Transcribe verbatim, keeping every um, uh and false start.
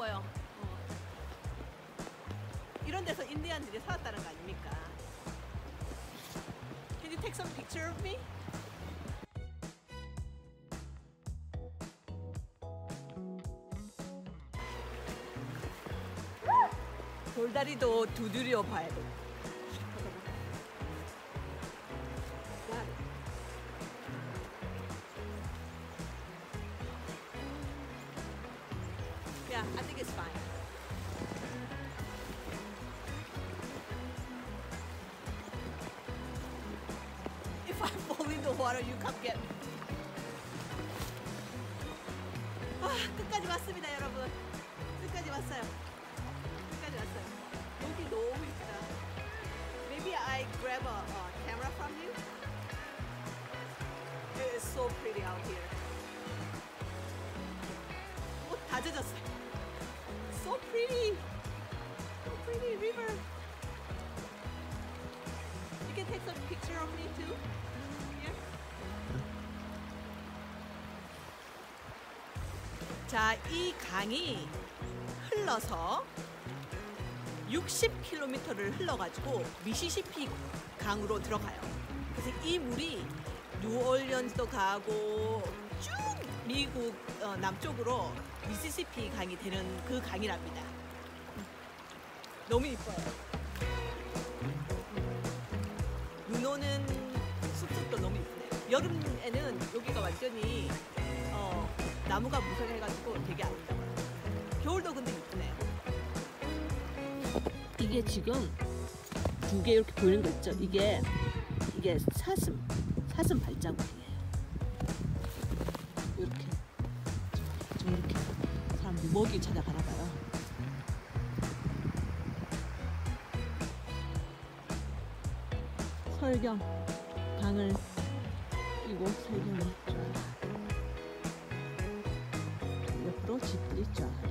이뻐요. 어. 이런 데서 인디안들이 살았다는 거 아닙니까? Can you take some picture of me? 돌다리도 두드려 봐야 돼. Yeah, I think it's fine. If I fall in the water, you come get me. 아, 끝까지 왔습니다, 여러분. 끝까지 왔어요. 끝까지 왔어요. 여기 너무 이쁘다. Maybe I grab a, a camera from you. It is so pretty out here. 옷 다 젖었어요. So pretty. So pretty river. You can take some picture of me too. Here. 자, 이 강이 흘러서 육십 킬로미터를 흘러가지고 미시시피 강으로 들어가요. 그래서 이 물이 뉴올리언스도 가고 쭉 미국 어, 남쪽으로 미시시피 강이 되는 그 강이랍니다. 너무 이뻐요. 눈 오는 숲속도 너무 이쁘네요. 여름에는 여기가 완전히 어, 나무가 무성해가지고 되게 아름다워요. 겨울도 근데 이쁘네요. 이게 지금 두 개 이렇게 보이는 거 있죠? 이게 이게 사슴 사슴 발자국이에요. 이렇게 좀 이렇게 사람들이 먹이 찾아가나 봐요. 설경 강을 끼고 설경이 쫙 옆으로 집들이 쫙.